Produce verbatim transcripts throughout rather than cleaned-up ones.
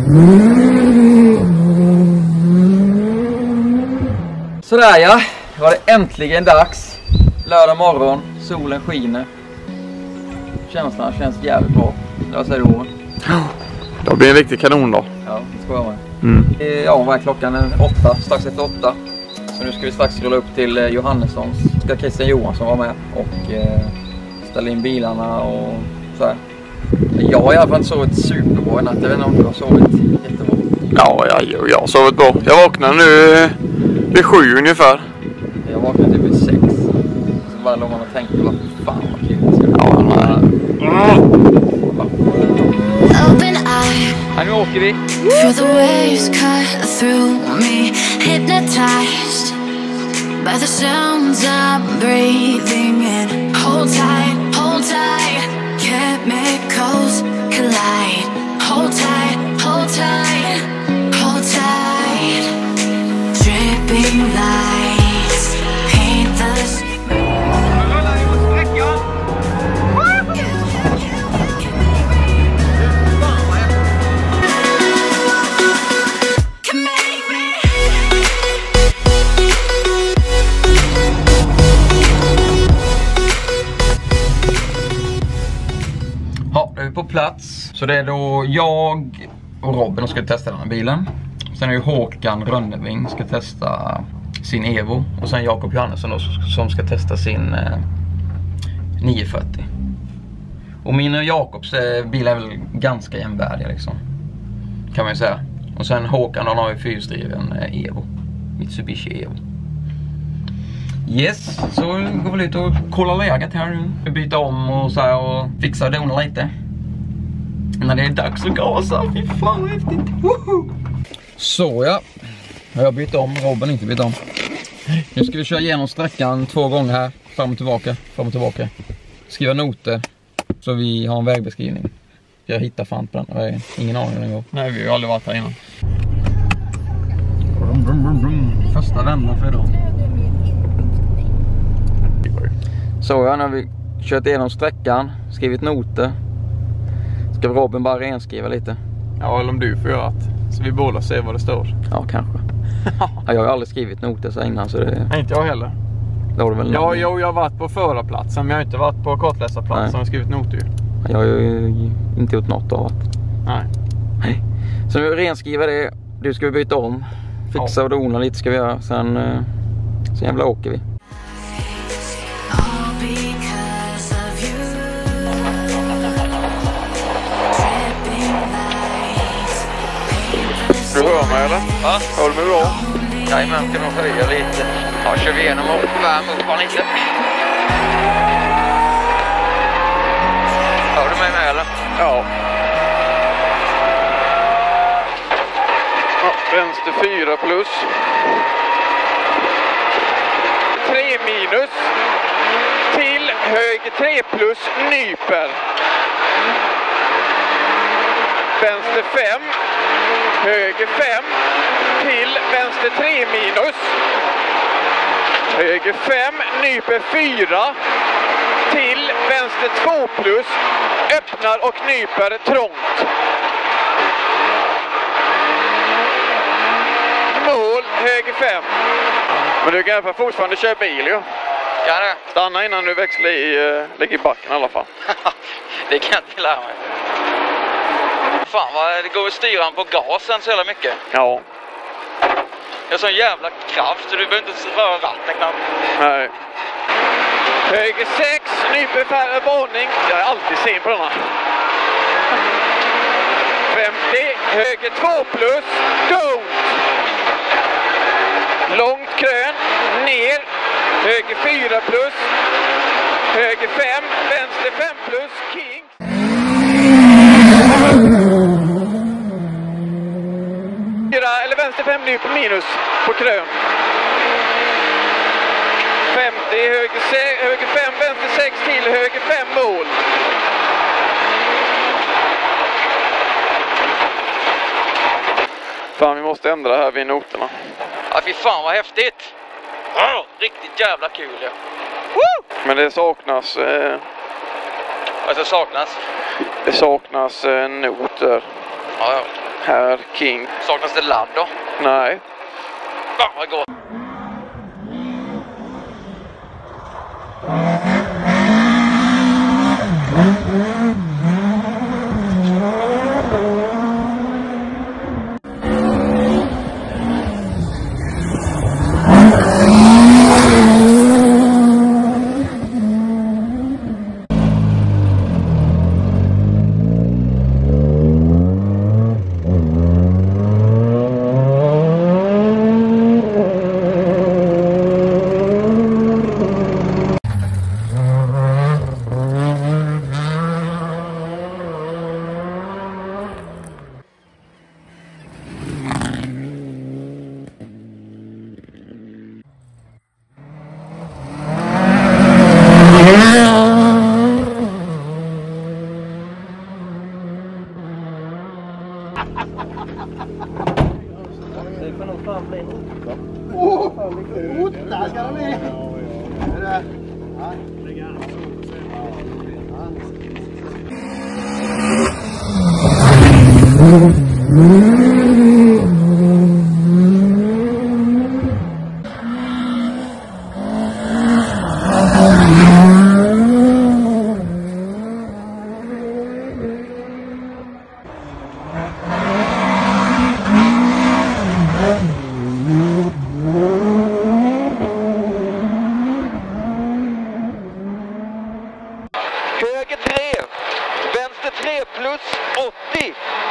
Sådär ja, var det äntligen dags. Lördag morgon, solen skiner. Känslan känns jävligt bra. Vad säger du, Owen? Det blir en riktig kanon då. Ja, det ska vara. Mm. Ja, vad är klockan? Åtta, strax efter åtta. Så nu ska vi strax rulla upp till Johannessons. Ska Christian Johansson vara med och eh, ställa in bilarna och så här. Jag har i alla fall inte sovit superbra i natt. Jag vet inte om du har sovit jättebra. Ja, jag, jag har sovit bra. Jag vaknar nu vid sju ungefär. Jag vaknade typ vid sex. Så bara låg man och tänkte, vad fan vad kul det ska bli. Ja, nej. Ja, nu åker vi. Feel the waves cut through me, hypnotized by the sounds I'm breathing in. Hold tight, hold tight, chemicals collide. Hold tight, hold tight, hold tight. Dripping lights paint the på plats. Så det är då jag och Robin som ska testa den här bilen. Sen är ju Håkan Rönneving ska testa sin Evo. Och sen Jakob Johannesson då, som ska testa sin eh, nio fyrtio. Och min och Jakobs eh, bil är väl ganska jämvärdiga liksom. Kan man ju säga. Och sen Håkan han har ju fyrhjulsdriven eh, Evo. Mitsubishi Evo. Yes, så går vi ut och kollar läget här nu. Vi byter om och så här och fixar och donar lite. När det är dags att gasa, fy fan vad häftigt. Woho! Så ja, jag har bytt om, Robin inte bytt om. Nu ska vi köra igenom sträckan två gånger här, fram och tillbaka, fram och tillbaka. Skriva noter, så vi har en vägbeskrivning. Jag hittar fan på den här vägen, ingen aning den går. Nej, vi har ju aldrig varit här innan. Brum, brum, brum, brum. Första vändan för idag. Så ja, nu har vi kört igenom sträckan, skrivit noter. Ska Robin bara renskriva lite? Ja, eller om du får göra det. Så vi båda ser vad det står. Ja, kanske. Ja, jag har aldrig skrivit noter så innan så det... Nej, inte jag heller. Då det väl ja, jo, jag har varit på förarplatsen men jag har inte varit på kortläsarplatsen. Jag har skrivit noter ju. Jag har ju inte gjort något av det. Nej. Nej. Så nu renskriva det. Du ska vi byta om. Fixa och dona lite ska vi göra. Sen, sen jävla åker vi. Du hör mig eller? Va? Hör du mig bra? Jajamän, kan nog höja lite. Ja, kör vi igenom och värma upp bara lite. Hör du mig med eller? Ja. Ja, vänster fyra plus. tre minus. Till höger tre plus nyper. Vänster fem. Höger fem. Till vänster tre minus. Höger fem. Nyper fyra. Till vänster två plus. Öppnar och nyper trångt. Mål höger fem. Men du kan i alla fall fortfarande köra bil ju. Ja, det. Stanna innan du växlar i, uh, lägger i backen i alla fall. Det kan jag inte lära mig. Fan vad det går att styra på gasen så jävla mycket. Ja. Jag har sån jävla kraft så du behöver inte röra ratten knappt. Nej. Höger sex, nyper färre varning. Jag är alltid sen på denna. femtio, höger två plus, go! Långt krön, ner, höger fyra plus, höger fem, vänster fem plus, king. Eller vänster fem nyper minus på krön. femtio, höger, sex, höger fem, vänster sex till, höger fem mål. Fan, vi måste ändra här vid noterna. Ja, fy fan vad häftigt. Oh, riktigt jävla kul ja. Woo! Men det saknas... Eh, Vad ska saknas? det saknas eh, noter. Ja, ja. Här, King. Saknas det ladd då? Nej. Ja, vad gott. Det får nog fan bli hot, va? Åh! Hota ska de bli! Är det? Ja, lägg an. Höger tre, vänster tre plus åttio.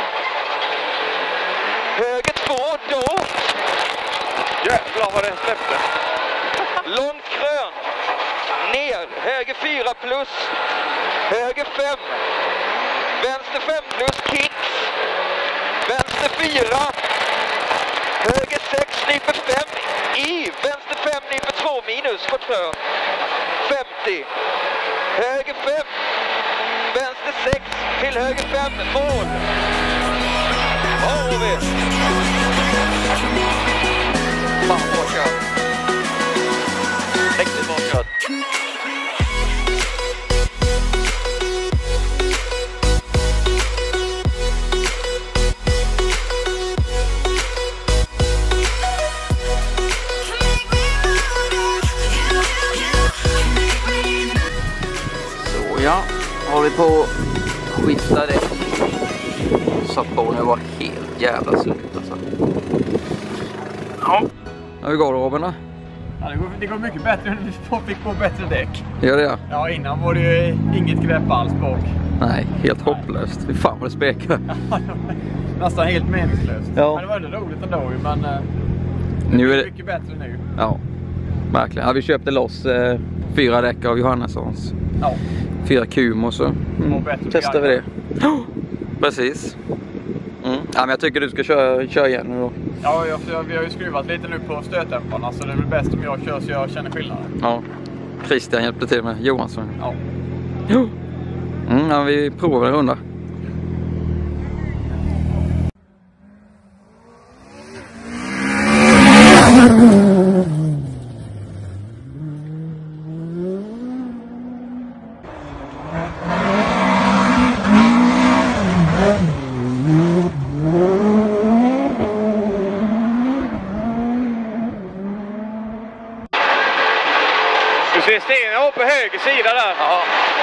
Höger två då. Jävlar vad den släppte. Långt grön. Ner, höger fyra plus. Höger fem. Vänster fem plus kicks. Vänster fyra. Höger sex, nyper fem i. Vänster fem, nyper två minus. Portför. femtio. Höger fem, vänster sex, till höger fem, mål. Vad har vi? Fan vad kört. Riktigt bra kört. Ja, håller på att skifta däck. Sapponen var helt jävla slut alltså. Ja. Hur går det, Robin då? Ja, det, går, det går mycket bättre när vi fick på bättre däck. Gör det ja? Ja, innan var det ju inget grepp alls bak. Nej, helt hopplöst. Fy fan vad det spekar. Nästan helt meningslöst. Ja. Men det var ändå roligt ändå ju, men uh, nu är det det mycket bättre nu. Ja, verkligen. Ja, vi köpte loss eh, fyra däck av Johannessons. Ja. Fyra Kumo så mm, testar vi det. Oh, precis. Mm. Ja, men jag tycker du ska köra, köra igen nu då. Ja, jag, vi har ju skruvat lite nu på stötdämparna så det är väl bäst om jag kör så jag känner skillnaden. Ja, Christian hjälpte till med Johansson. Ja. Jo. Mm, ja, vi provar en runda. Du ser stenen upp på höger sida där. Ja.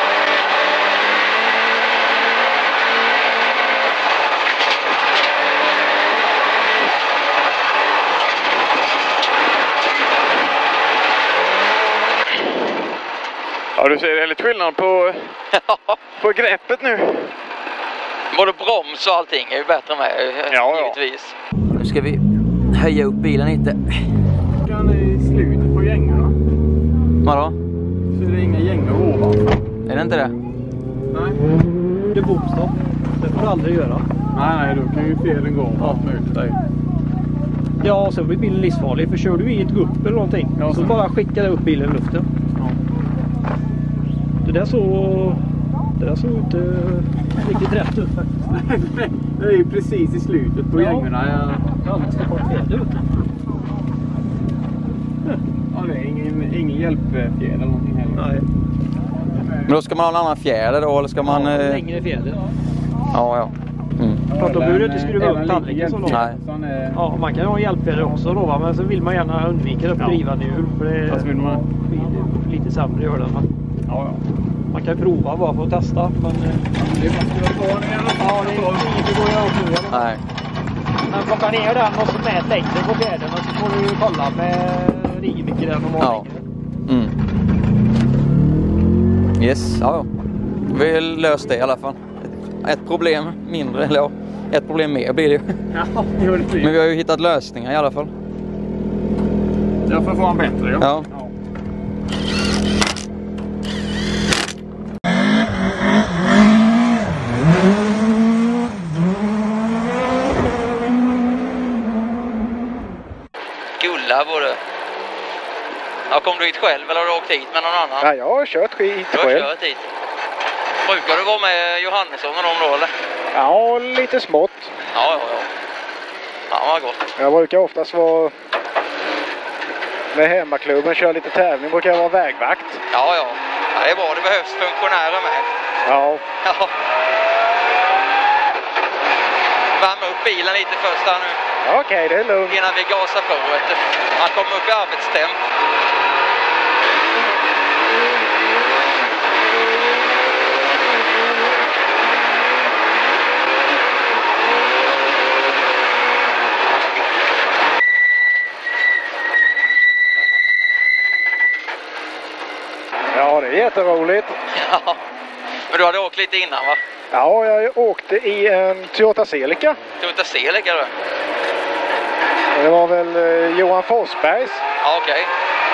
Ja, du ser det är lite skillnad på, på greppet nu. Både broms och allting är ju bättre med, ja, givetvis. Ja. Nu ska vi höja upp bilen lite. Den är i slutet på gängorna. Vadå? Så är det inga gängor ovan. Är det inte det? Nej. Det är bomstopp. Det får du aldrig göra. Nej, nej, då kan ju felen gå om allt möjligt där. Ja, och så blir bilen livsfarlig. För kör du i ett gupp eller någonting ja, så, så bara skickar det upp bilen i luften. Ja. Det där så... Det där såg inte riktigt rätt ut faktiskt. Det är ju precis i slutet på ja. Gängorna. Jag har alldeles för kort fjäder ut. Ja, det är ingen, ingen hjälpfjäder eller någonting heller. Nej. Men då ska man ha en annan fjäder då, eller ska man... Ja, längre fjäder. Ja, ja. Mm. För att då behöver du inte skruva upp tallriken så långt. Nej. Ja, man kan ha hjälpfäder också då, va? Men så vill man gärna undvika det uppdrivande hjul. För det är vill man. lite sämre gör det. Men Ja, ja. man kan prova bara för att testa. Men Det är bara att ta den i alla fall. ja, det är inte går jag också. Nej. Men plocka ner den och så mät längden på fjärden och så får du ju kolla med hur mycket den normalt Ja. Mm. Yes, ja, ja. Vi har löst det i alla fall. Ett problem mindre, eller ja, ett problem mer blir det ju. Ja, det gör det. Men vi har ju hittat lösningar i alla fall. Jag får få en bättre, ja. Ja. Ja. Gulla var det. Ja, kom du hit själv eller har du åkt hit med någon annan? Ja, jag har kört skit Du har själv. kört hit. Brukar du vara med Johannesson och dem då eller? Ja, lite smått. Ja, ja, ja. Ja, vad gott. Jag brukar oftast vara med hemmaklubben, köra lite tävling, brukar jag vara vägvakt. Ja, ja. Ja, det är bra. Det behövs funktionärer med. Ja, Ja. Värma upp bilen lite först här nu. okej, det är lugnt. Innan vi gasar på. Vet du. Man kommer upp i arbetstemp. Ja, det är jätteroligt. Ja. Men du hade åkt lite innan va? Ja, jag åkte i en Toyota Celica. Toyota Celica du? Det var väl eh, Johan Forsbergs. Ja, okej.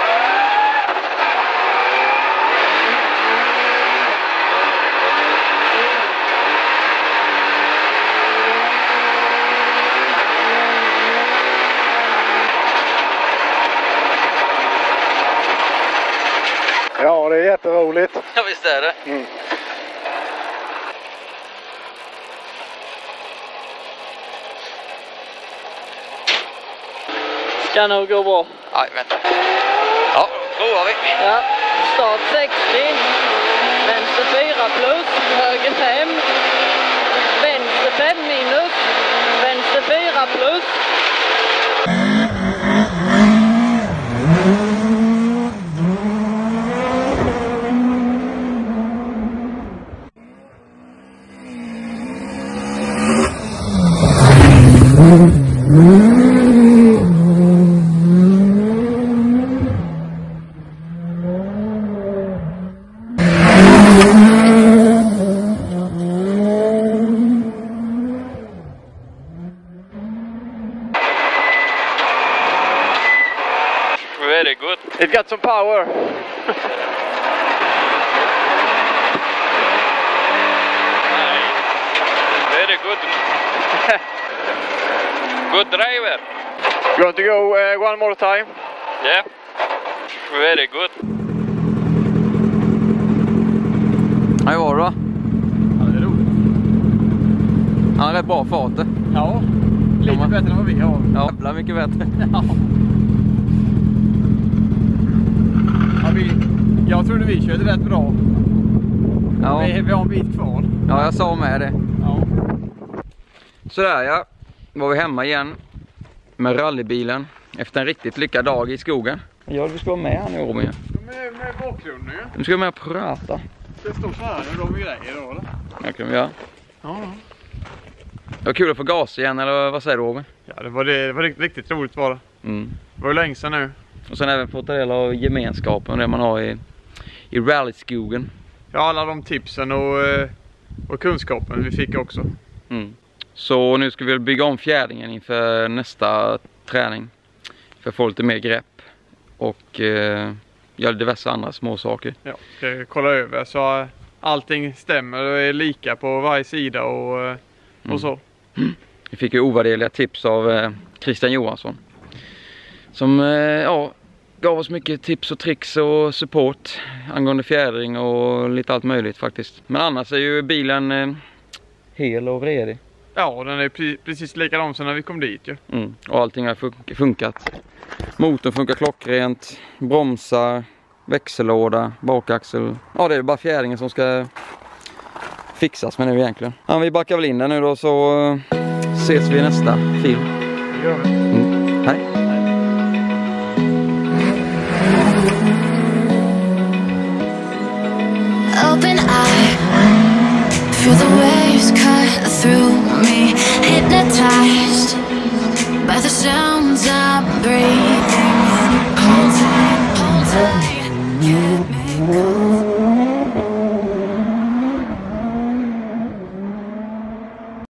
Ja, det är jätteroligt. Ja, visst är det. Mm. Ska nog gå bra. Nej, vänta. Ja, då provar vi. Ja, start sextio, vänster fyra plus, höger fem, vänster fem minus, vänster fyra plus. Very good. It got some power. Very good. Good driver. You want to go uh, one more time? Yeah. Very good. Ja, hur var det då? Ja, det är roligt. Han har rätt bra fart. det. Ja, lite Ja, bättre än vad vi har. Ja, jävla mycket bättre. Ja. Ja, vi, jag trodde vi körde rätt bra. Ja, Vi, vi har en bit kvar. ja jag sa med det. Ja. Sådär ja, var vi hemma igen med rallybilen efter en riktigt lyckad dag i skogen. Ja, du ska vara med här nu Robin. Med, med bakgrunden ju. Du ska vara med och prata. Det står så här nu, de grejer då eller? Det kan vi göra. Ja, ja. Det var kul att få gas igen, eller vad säger du Robin? Ja, det var, det, det var riktigt, riktigt roligt var det. Mm. Det var ju länge sedan nu. Och sen även få ta del av gemenskapen och det man har i, i rallyskogen. Ja, alla de tipsen och, eh, och kunskapen vi fick också. Mm. Så nu ska vi bygga om fjädringen inför nästa träning. För att få lite mer grepp. Och eh, göra diverse andra små saker. Ja, ska kolla över så eh, allting stämmer och är lika på varje sida och, eh, och Mm. så. Vi fick ju ovärderliga tips av eh, Christian Johansson. Som eh, ja, gav oss mycket tips och tricks och support angående fjädring och lite allt möjligt faktiskt. Men annars är ju bilen eh, hel och redig. Ja, den är pre- precis likadan som när vi kom dit ju. Mm. Och allting har fun- funkat. Motorn funkar klockrent, bromsar, växellåda, bakaxel. Ja, det är bara fjädringen som ska fixas med nu egentligen. Ja, vi backar väl in den nu då, så uh, ses vi i nästa film. Gör vi. Mm. Hej. Open eye, feel the waves cut through me, hypnotized by the sounds I'm breathing in. Hold tight, hold tight, can't make